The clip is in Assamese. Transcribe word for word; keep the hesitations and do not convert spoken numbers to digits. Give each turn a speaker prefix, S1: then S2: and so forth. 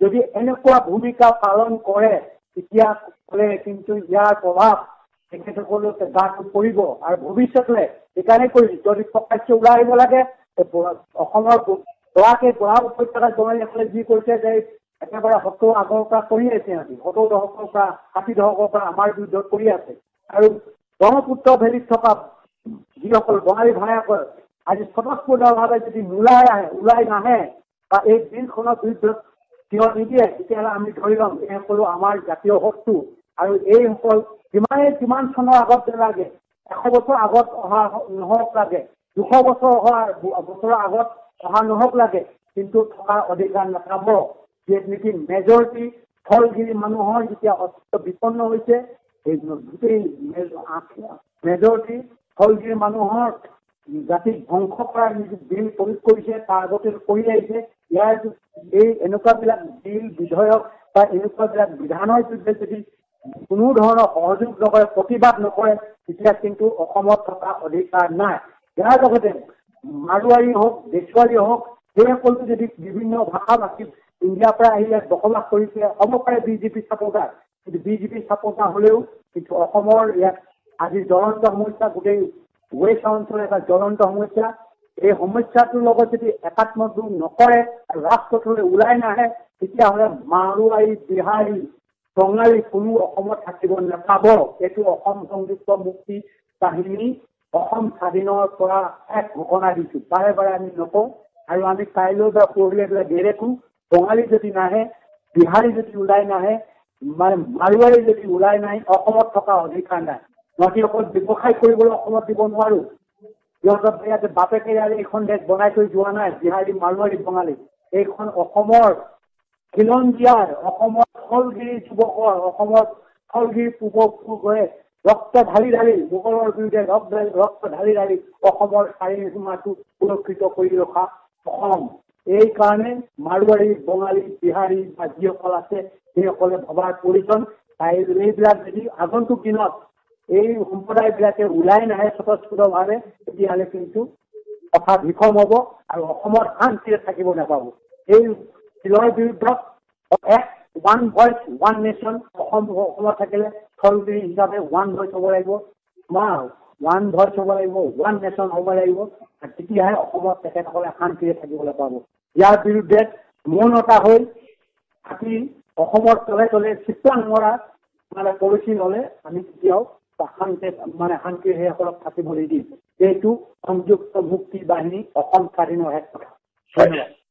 S1: যদি এনেকুৱা ভূমিকা পালন কৰে তেতিয়া ক'লে কিন্তু ইয়াৰ প্ৰভাৱ তেখেতসকলৰ গাত পৰিব আৰু ভৱিষ্যতলৈ সেইকাৰণে কৰি যদি প্ৰকাশ্য ওলাই আহিব লাগে অসমৰ গৰাকী বৰা উপত্যকা জনজাতিসকলে যি কৰিছে যে একেবাৰে সত্তৰ আগৰ পৰা কৰি আছে সিহঁতি সত্তৰ দশকৰ পৰা ষাঠি দশকৰ পৰা আমাৰ বিৰুদ্ধত কৰি আছে আৰু ব্ৰহ্মপুত্ৰ ভেলীত থকা যিসকল বঙালী ভাইসকল আজি স্বতঃস্ফূৰ্তভাৱে যদি নোলাই আহে ওলাই নাহে বা এই বিলখনৰ বিৰুদ্ধত থিয় নিদিয়ে তেতিয়াহ'লে আমি ধৰি ল'ম এইসকলো আমাৰ জাতীয় শত্ৰু আৰু এইসকল যিমানে যিমান চনৰ আগত নালাগে এশ বছৰ আগত অহা নহওক লাগে দুশ বছৰ অহা বছৰৰ আগত অহা নহওক লাগে কিন্তু থকাৰ অধিকাৰ নাপাব যিহেতু নেকি মেজৰিটি স্থলগিৰি মানুহৰ যেতিয়া অস্তিত্ব বিপন্ন হৈছে এই গোটেই মেজৰিটি স্থলগিৰি মানুহৰ জাতিক ধ্বংস কৰাৰ বিল প্ৰয়োগ কৰিছে তাৰ আগতে কৰি আহিছে ইয়াৰ এই এনেকুৱাবিলাক বিল বিধেয়ক বা এনেকুৱাবিলাক বিধানৰ বিৰুদ্ধে যদি কোনো ধৰণৰ সহযোগ নকৰে প্ৰতিবাদ নকৰে তেতিয়া কিন্তু অসমত থকা অধিকাৰ নাই ইয়াৰ লগতে মাৰোৱাৰী হওক দেশৱাৰী হওক সেইসকলো যদি বিভিন্ন ভাষা ভাষী ইণ্ডিয়াৰ পৰা আহি ইয়াত বসবাস কৰিছে হ'ব পাৰে বিজেপি ছাপোৰ্টাৰ কিন্তু বিজেপি ছাপোৰ্টাৰ হ'লেও কিন্তু অসমৰ ইয়াত আজি জ্বলন্ত সমস্যা গোটেই ৱেষ্ট অঞ্চলৰ এটা জ্বলন্ত সমস্যা এই সমস্যাটোৰ লগত যদি একাত্ম দূৰ নকৰে ৰাজপথলৈ ওলাই নাহে তেতিয়াহ'লে মাৰোৱাৰী বিহাৰী বঙালী কোনো অসমত থাকিব নাপাব এইটো অসম সংযুক্ত মুক্তি বাহিনী অসম স্বাধীনৰ পৰা এক ঘোষণা দিছোঁ বাৰে বাৰে আমি নকওঁ আৰু আমি কাইলৈ বা পৰহিলৈ পেলাই ডেৰেকো বঙালী যদি নাহে বিহাৰী যদি ওলাই নাহে মানে মাৰোৱাৰী যদি ওলাই নাহে অসমত থকা অধিকাৰ নাই সিহঁতি অকল ব্যৱসায় কৰিবলৈ অসমত দিব নোৱাৰোঁ সিহঁতৰ ইয়াতে বাপেকে এইখন দেশ বনাই থৈ যোৱা নাই বিহাৰী মাৰোৱাৰী বঙালী এইখন অসমৰ খিলঞ্জীয়াৰ অসমৰ স্থলগিৰি যুৱকৰ অসমৰ স্থলগিৰি পূৰ্বপুৰুষে ৰক্ত ঢালি ঢালি মোগলৰ বিৰুদ্ধে ৰক্ত ৰক্ত ঢালি ঢালি অসমৰ শাৰীৰিক সীমাটো সুৰক্ষিত কৰি ৰখা অসম এই কাৰণে মাৰোৱাৰী বঙালী বিহাৰী বা যিসকল আছে সেইসকলে ভবাৰ প্ৰয়োজন এইবিলাক যদি আগন্তুক দিনত এই সম্প্ৰদায়বিলাকে ওলাই নাহে স্বতঃস্ফূৰ্তভাৱে তেতিয়াহ'লে কিন্তু কথা বিফল হ'ব আৰু অসমত শান্তিৰে থাকিব নাপাব এই শিলৰ বিৰুদ্ধত এক one voice one nation Assam অসমত থাকিলে স্থলগিৰি হিচাপে ওৱান ভইচ হ'ব লাগিব মা ওৱান ভইচ হ'ব লাগিব ওৱান নেশ্যন হ'ব লাগিব আৰু তেতিয়াহে অসমত তেখেতসকলে শান্তিৰে থাকিবলৈ পাব ইয়াৰ বিৰুদ্ধে মৌনতা হৈ থাকি অসমৰ তলে তলে চিত্ৰাং মৰা মানে পলিচি ল'লে আমি তেতিয়াও শান্তি মানে শান্তিৰে সেইসকলক থাকিবলৈ দিম এইটো সংযুক্ত মুক্তি বাহিনী অসম স্বাধীনৰ এক কথা ধন্যবাদ